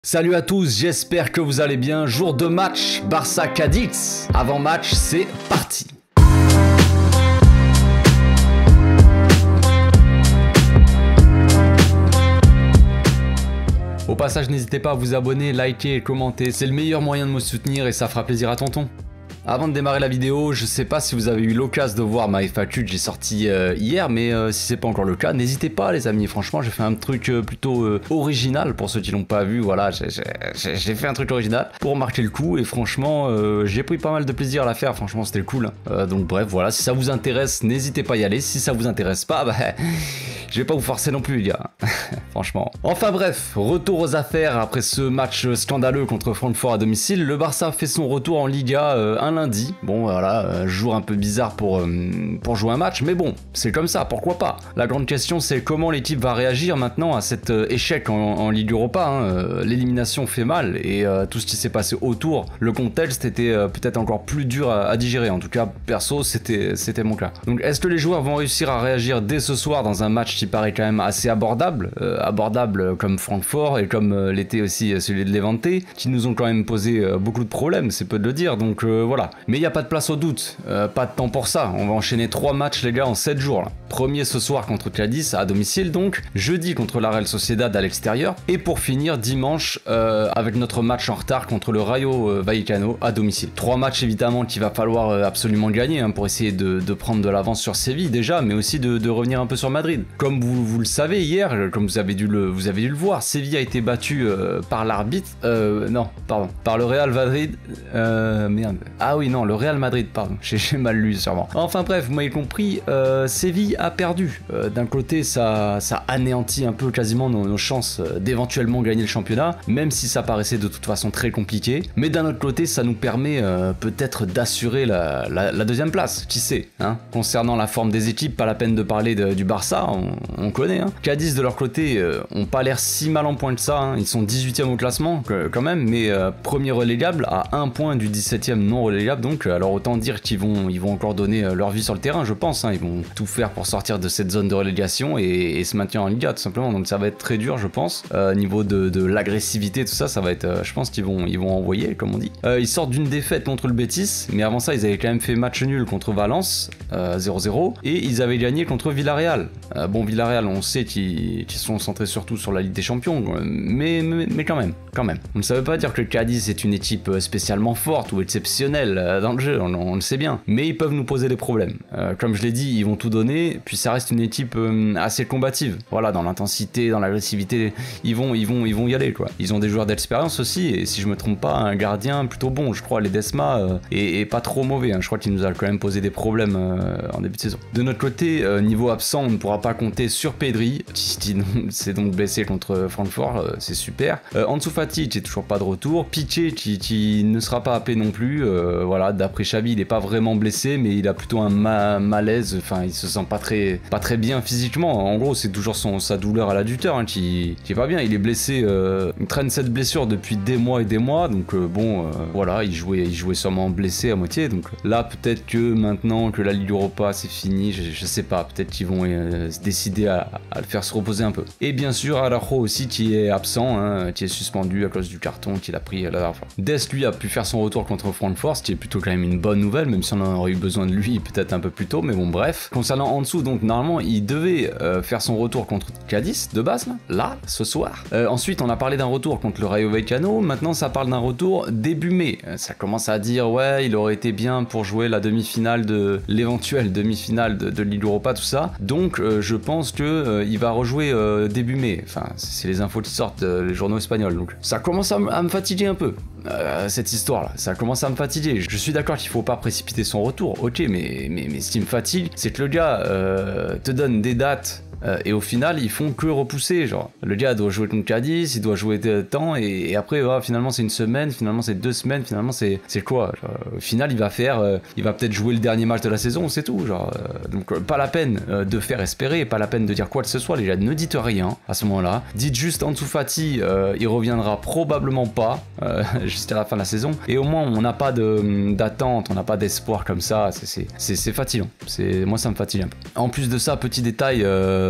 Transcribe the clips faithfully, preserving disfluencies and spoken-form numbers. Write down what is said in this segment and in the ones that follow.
Salut à tous, j'espère que vous allez bien. Jour de match, Barça-Cadix. Avant match, c'est parti. Au passage, n'hésitez pas à vous abonner, liker et commenter. C'est le meilleur moyen de me soutenir et ça fera plaisir à tonton. Avant de démarrer la vidéo, je sais pas si vous avez eu l'occasion de voir ma F A Q que j'ai sorti euh, hier, mais euh, si c'est pas encore le cas, n'hésitez pas les amis, franchement j'ai fait un truc euh, plutôt euh, original pour ceux qui l'ont pas vu, voilà, j'ai fait un truc original pour marquer le coup et franchement euh, j'ai pris pas mal de plaisir à la faire, franchement c'était cool. Hein. Euh, donc bref, voilà, si ça vous intéresse, n'hésitez pas à y aller, si ça vous intéresse pas, bah je vais pas vous forcer non plus les gars, franchement. Enfin bref, retour aux affaires après ce match scandaleux contre Francfort à domicile, le Barça fait son retour en Liga euh, un lundi. Bon voilà, euh, jour un peu bizarre pour, euh, pour jouer un match, mais bon, c'est comme ça, pourquoi pas. La grande question c'est comment l'équipe va réagir maintenant à cet euh, échec en, en Ligue Europa. Hein. Euh, L'élimination fait mal et euh, tout ce qui s'est passé autour, le contexte était euh, peut-être encore plus dur à, à digérer. En tout cas, perso, c'était mon cas. Donc est-ce que les joueurs vont réussir à réagir dès ce soir dans un match qui paraît quand même assez abordable, euh, abordable comme Francfort et comme euh, l'était aussi celui de Levante, qui nous ont quand même posé euh, beaucoup de problèmes, c'est peu de le dire, donc euh, voilà. Mais il n'y a pas de place au doute, euh, pas de temps pour ça, on va enchaîner trois matchs les gars en sept jours. Là. Premier ce soir contre Cadiz à domicile donc, jeudi contre la Real Sociedad à l'extérieur, et pour finir dimanche euh, avec notre match en retard contre le Rayo euh, Vallecano à domicile. Trois matchs évidemment qu'il va falloir euh, absolument gagner hein, pour essayer de, de prendre de l'avance sur Séville déjà, mais aussi de, de revenir un peu sur Madrid. Comme vous, vous le savez hier, comme vous avez dû le, vous avez dû le voir, Séville a été battu euh, par l'arbitre, euh, non, pardon, par le Real Madrid, euh, merde, ah oui non, le Real Madrid, pardon, j'ai mal lu sûrement. Enfin bref, vous m'avez compris, euh, Séville a perdu. Euh, D'un côté, ça, ça anéantit un peu quasiment nos, nos chances d'éventuellement gagner le championnat, même si ça paraissait de toute façon très compliqué. Mais d'un autre côté, ça nous permet euh, peut-être d'assurer la, la, la deuxième place, qui sait, hein. Concernant la forme des équipes, pas la peine de parler de, du Barça, on, on connaît. Hein. Cadiz de leur côté, euh, ont pas l'air si mal en point que ça, hein. Ils sont dix-huitième au classement que, quand même, mais euh, premier relégable à un point du dix-septième non relégable, donc alors autant dire qu'ils vont, ils vont encore donner leur vie sur le terrain, je pense, hein. Ils vont tout faire pour sortir de cette zone de relégation et, et se maintenir en Liga tout simplement, donc ça va être très dur je pense, euh, niveau de, de l'agressivité tout ça, ça va être, euh, je pense qu'ils vont, ils vont envoyer comme on dit. Euh, ils sortent d'une défaite contre le Betis, mais avant ça ils avaient quand même fait match nul contre Valence, euh, zéro zéro, et ils avaient gagné contre Villarreal. Euh, bon Villarreal on sait qu'ils qu'ils sont centrés surtout sur la Ligue des Champions, mais, mais, mais quand même, quand même. On ne savait pas dire que le Cadiz est une équipe spécialement forte ou exceptionnelle dans le jeu, on, on le sait bien, mais ils peuvent nous poser des problèmes. Euh, comme je l'ai dit, ils vont tout donner, puis ça reste une équipe euh, assez combative. Voilà, dans l'intensité, dans l'agressivité, ils vont, ils vont, ils vont y aller quoi. Ils ont des joueurs d'expérience aussi, et si je me trompe pas, un gardien plutôt bon, je crois, Ledesma, euh, et, et pas trop mauvais. Hein. Je crois qu'il nous a quand même posé des problèmes euh, en début de saison. De notre côté, euh, niveau absent, on ne pourra pas compter sur Pedri, qui s'est donc blessé contre Francfort, euh, c'est super. Euh, Ansu Fati, qui est toujours pas de retour. Piqué, qui, qui ne sera pas appelé non plus. Euh, voilà, d'après Xavi, il est pas vraiment blessé, mais il a plutôt un ma malaise. Enfin, il se sent pas très, pas très bien physiquement. En gros, c'est toujours son, sa douleur à l'adducteur hein, qui, qui est pas bien. Il est blessé, euh, il traîne cette blessure depuis des mois et des mois. Donc euh, bon, euh, voilà, il jouait, il jouait sûrement blessé à moitié. Donc là, peut-être que maintenant que la Ligue Europa c'est fini, je, je sais pas. Peut-être qu'ils vont euh, se décider à, à le faire se reposer un peu. Et bien sûr, Araujo aussi qui est absent, hein, qui est suspendu à cause du carton qu'il a pris la dernière fois. Dest lui a pu faire son retour contre Francfort, ce qui est plutôt quand même une bonne nouvelle, même si on en aurait eu besoin de lui peut-être un peu plus tôt, mais bon bref. Concernant Ansu, donc normalement il devait euh, faire son retour contre Cadiz de base, là, là ce soir. Euh, ensuite on a parlé d'un retour contre le Rayo Vallecano, maintenant ça parle d'un retour début mai. Euh, ça commence à dire ouais il aurait été bien pour jouer la demi-finale de l'éventuelle demi-finale de, de Ligue Europa, tout ça. Donc euh, je pense que euh, il va rejouer euh, début mai. Enfin c'est les infos qui sortent, euh, les journaux espagnols. Donc ça commence à, à me fatiguer un peu. Euh, cette histoire là, ça commence à me fatiguer. Je suis d'accord qu'il faut pas précipiter son retour, ok, mais, mais, mais ce qui me fatigue, c'est que le gars euh, te donne des dates Euh, et au final ils font que repousser, genre le gars doit jouer contre Cadiz, il doit jouer de temps et, et après oh, finalement c'est une semaine, finalement c'est deux semaines, finalement c'est c'est quoi genre, au final il va faire euh, il va peut-être jouer le dernier match de la saison, c'est tout genre euh, donc euh, pas la peine euh, de faire espérer, pas la peine de dire quoi que ce soit les gars, ne dites rien à ce moment là, dites juste Ansu Fati euh, il reviendra probablement pas euh, jusqu'à la fin de la saison et au moins on n'a pas de d'attente, on n'a pas d'espoir comme ça, c'est c'est c'est fatigant, c'est moi ça me fatigue un peu. En plus de ça, petit détail euh,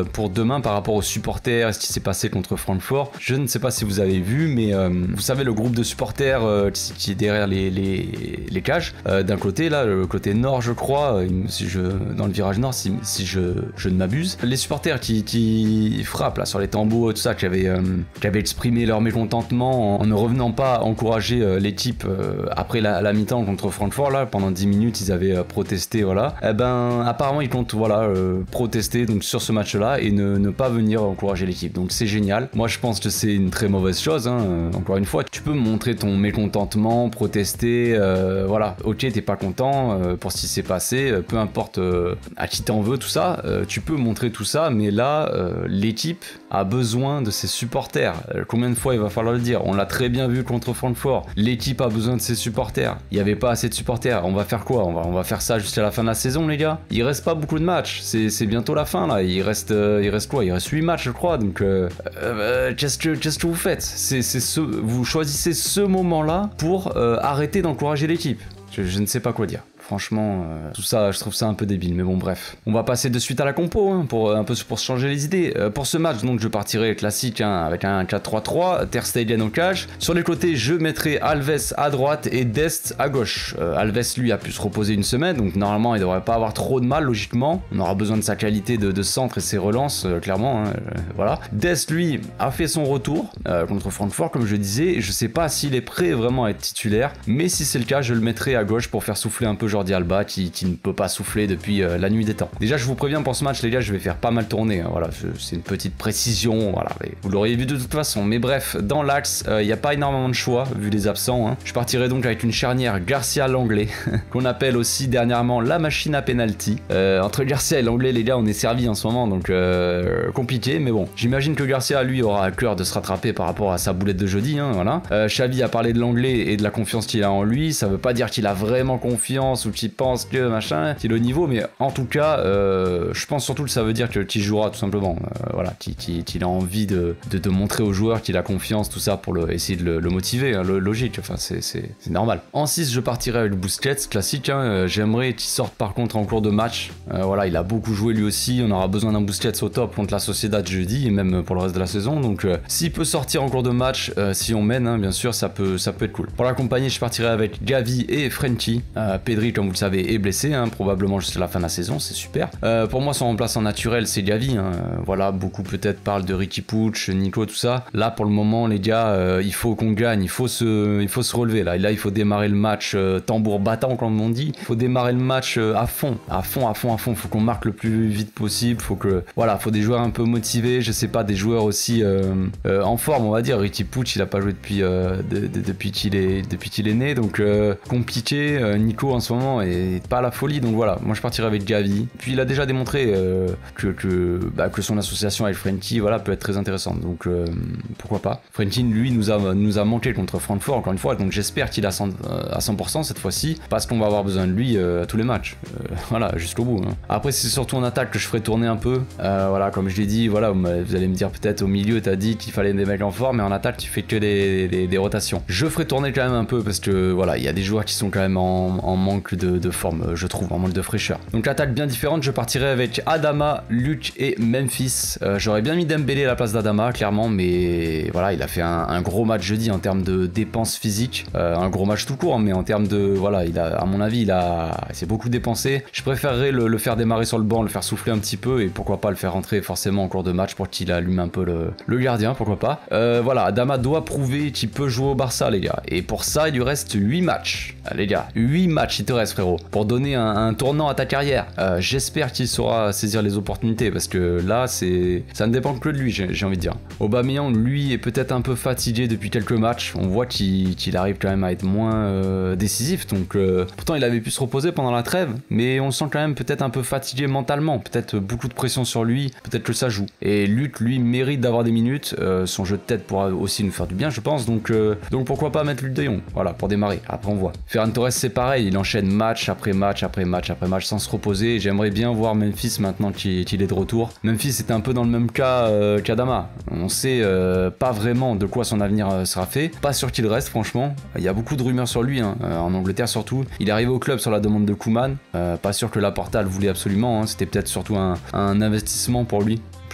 euh, pour demain par rapport aux supporters, ce qui s'est passé contre Francfort. Je ne sais pas si vous avez vu, mais euh, vous savez le groupe de supporters euh, qui est derrière les, les, les cages, euh, d'un côté là, le côté nord je crois, euh, si je, dans le virage nord si, si je, je ne m'abuse, les supporters qui, qui frappent là sur les tambours et tout ça, qui avaient, euh, qui avaient exprimé leur mécontentement en, en ne revenant pas encourager euh, l'équipe euh, après la, la mi-temps contre Francfort là, pendant dix minutes ils avaient euh, protesté, voilà. Et ben apparemment ils comptent voilà euh, protester donc sur ce match là et ne, ne pas venir encourager l'équipe, donc c'est génial. Moi je pense que c'est une très mauvaise chose, hein. euh, encore une fois tu peux montrer ton mécontentement, protester, euh, voilà, ok t'es pas content euh, pour ce qui s'est passé, euh, peu importe euh, à qui t'en veux tout ça, euh, tu peux montrer tout ça, mais là euh, l'équipe a besoin de ses supporters. Euh, combien de fois il va falloir le dire, on l'a très bien vu contre Francfort, l'équipe a besoin de ses supporters, il n'y avait pas assez de supporters, on va faire quoi, on va, on va faire ça jusqu'à la fin de la saison les gars, il reste pas beaucoup de matchs, c'est bientôt la fin là, il reste, euh, il reste quoi, il reste huit matchs je crois, donc euh, euh, qu'est-ce que, qu'est-ce que vous faites, c'est ce, vous choisissez ce moment là pour euh, arrêter d'encourager l'équipe, je, je ne sais pas quoi dire. Franchement, euh, tout ça, je trouve ça un peu débile, mais bon, bref. On va passer de suite à la compo, hein, pour un peu pour se changer les idées. Euh, pour ce match, donc, je partirai classique, hein, avec un quatre trois trois, Ter Stegen au cage. Sur les côtés, je mettrai Alves à droite et Dest à gauche. Euh, Alves, lui, a pu se reposer une semaine, donc normalement, il devrait pas avoir trop de mal, logiquement. On aura besoin de sa qualité de, de centre et ses relances, euh, clairement, hein, euh, voilà. Dest, lui, a fait son retour euh, contre Francfort, comme je disais. Je sais pas s'il est prêt vraiment à être titulaire, mais si c'est le cas, je le mettrai à gauche pour faire souffler un peu Jordi Alba qui, qui ne peut pas souffler depuis euh, la nuit des temps. Déjà je vous préviens pour ce match les gars, je vais faire pas mal tourner, hein, voilà, c'est une petite précision, voilà, vous l'auriez vu de toute façon, mais bref, dans l'axe, il euh, n'y a pas énormément de choix vu les absents, hein. Je partirai donc avec une charnière Garcia-Langlais, qu'on appelle aussi dernièrement la machine à penalty. Euh, entre Garcia et Langlais les gars, on est servi en ce moment, donc euh, compliqué, mais bon, j'imagine que Garcia lui aura à cœur de se rattraper par rapport à sa boulette de jeudi, hein, voilà. Euh, Xavi a parlé de Langlais et de la confiance qu'il a en lui, ça veut pas dire qu'il a vraiment confiance ou qu'il pense que machin, qu'il est au niveau, mais en tout cas, euh, je pense surtout que ça veut dire qu'il jouera tout simplement, euh, voilà, qu'il a envie de, de, de montrer aux joueurs qu'il a confiance, tout ça pour le, essayer de le, le motiver, hein, le, logique, enfin c'est normal. En six, je partirai avec Busquets, classique, hein, j'aimerais qu'il sorte par contre en cours de match, euh, voilà, il a beaucoup joué lui aussi, on aura besoin d'un Busquets au top contre la Sociedad jeudi et même pour le reste de la saison, donc euh, s'il peut sortir en cours de match, euh, si on mène, hein, bien sûr, ça peut, ça peut être cool. Pour l'accompagner, je partirai avec Gavi et Frenkie, euh, Pedri, comme vous le savez, est blessé, hein, probablement jusqu'à la fin de la saison, c'est super. Euh, pour moi, son remplaçant naturel, c'est Gavi, hein. Voilà, beaucoup peut-être parlent de Riqui Puig, Nico, tout ça. Là, pour le moment, les gars, euh, il faut qu'on gagne, il faut, se, il faut se relever, là. Et là, il faut démarrer le match euh, tambour battant, comme on dit. Il faut démarrer le match euh, à fond, à fond, à fond, à fond. Il faut qu'on marque le plus vite possible, faut que, voilà, faut des joueurs un peu motivés, je sais pas, des joueurs aussi euh, euh, en forme, on va dire. Riqui Puig, il a pas joué depuis, euh, de, de, depuis qu'il est, depuis qu'il est né, donc euh, compliqué. Euh, Nico, en ce moment, est pas à la folie, donc voilà, moi je partirai avec Gavi. Puis il a déjà démontré euh, que, que, bah, que son association avec Frenkie, voilà, peut être très intéressante, donc euh, pourquoi pas. Frenkie, lui, nous a, nous a manqué contre Francfort, encore une fois, donc j'espère qu'il est à cent pour cent cette fois-ci, parce qu'on va avoir besoin de lui euh, à tous les matchs, euh, voilà, jusqu'au bout, hein. Après, c'est surtout en attaque que je ferai tourner un peu, euh, voilà, comme je l'ai dit, voilà, vous allez me dire peut-être au milieu, t'as dit qu'il fallait des mecs en forme, mais en attaque, tu fais que des, des, des rotations. Je ferai tourner quand même un peu, parce que, voilà, il y a des joueurs qui sont quand même en, en manque de, de forme, je trouve, en manque de fraîcheur. Donc attaque bien différente, je partirai avec Adama, Luc et Memphis. Euh, J'aurais bien mis Dembélé à la place d'Adama, clairement, mais voilà, il a fait un, un gros match jeudi en termes de dépenses physiques, euh, un gros match tout court, mais en termes de, voilà, il a, à mon avis, il a, s'est beaucoup dépensé. Je préférerais le, le faire démarrer sur le banc, le faire souffler un petit peu, et pourquoi pas le faire rentrer forcément en cours de match pour qu'il allume un peu le, le gardien, pourquoi pas. Euh, voilà, Adama doit prouver qu'il peut jouer au Barça, les gars, et pour ça, il lui reste huit matchs, ah, les gars, huit matchs il te reste, frérot, pour donner un, un tournant à ta carrière. Euh, J'espère qu'il saura saisir les opportunités, parce que là, c'est, ça ne dépend que de lui, j'ai envie de dire. Aubameyang, lui, est peut-être un peu fatigué depuis quelques matchs. On voit qu'il qu'il arrive quand même à être moins euh, décisif. Donc, euh, pourtant, il avait pu se reposer pendant la trêve, mais on sent quand même peut-être un peu fatigué mentalement. Peut-être beaucoup de pression sur lui. Peut-être que ça joue. Et Luc, lui, mérite d'avoir des minutes. Euh, son jeu de tête pourra aussi nous faire du bien, je pense. Donc, euh, donc pourquoi pas mettre Luc de Jong, voilà, pour démarrer. Après, on voit. Ferran Torres, c'est pareil. Il enchaîne match après match après match après match sans se reposer. J'aimerais bien voir Memphis maintenant qu'il qu'il est de retour. Memphis était un peu dans le même cas euh, qu'Adama. On sait euh, pas vraiment de quoi son avenir euh, sera fait. Pas sûr qu'il reste, franchement. Il y a beaucoup de rumeurs sur lui, hein, euh, en Angleterre surtout. Il est arrivé au club sur la demande de Koeman. Euh, pas sûr que Laporta le voulait absolument, hein. C'était peut-être surtout un, un investissement pour lui,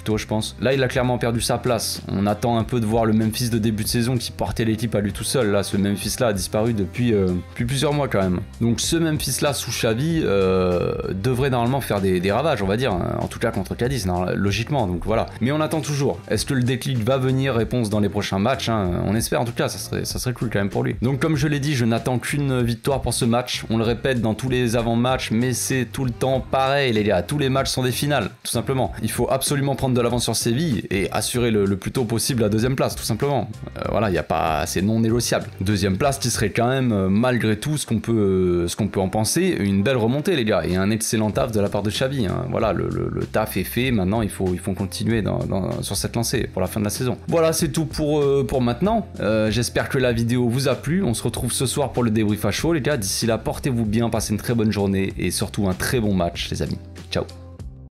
plutôt, je pense. Là, il a clairement perdu sa place. On attend un peu de voir le Memphis de début de saison qui portait l'équipe à lui tout seul. Là, ce Memphis-là a disparu depuis, euh, depuis plusieurs mois quand même. Donc ce Memphis-là sous Xavi euh, devrait normalement faire des, des ravages, on va dire. En tout cas contre Cadiz, non, logiquement. Donc voilà. Mais on attend toujours. Est-ce que le déclic va venir? Réponse dans les prochains matchs, hein. On espère en tout cas, ça serait, ça serait cool quand même pour lui. Donc comme je l'ai dit, je n'attends qu'une victoire pour ce match. On le répète dans tous les avant-matchs, mais c'est tout le temps pareil les gars. Tous les matchs sont des finales, tout simplement. Il faut absolument prendre de l'avance sur Séville et assurer le, le plus tôt possible la deuxième place, tout simplement. Euh, voilà, il y a pas, c'est non négociable. Deuxième place qui serait quand même, euh, malgré tout, ce qu'on peut, euh, ce qu'on peut en penser, une belle remontée les gars, et un excellent taf de la part de Xavi. Hein. Voilà, le, le, le taf est fait. Maintenant, il faut, il faut continuer dans, dans, sur cette lancée pour la fin de la saison. Voilà, c'est tout pour, euh, pour maintenant. Euh, J'espère que la vidéo vous a plu. On se retrouve ce soir pour le débrief à chaud les gars. D'ici là, portez-vous bien, passez une très bonne journée et surtout un très bon match les amis. Ciao.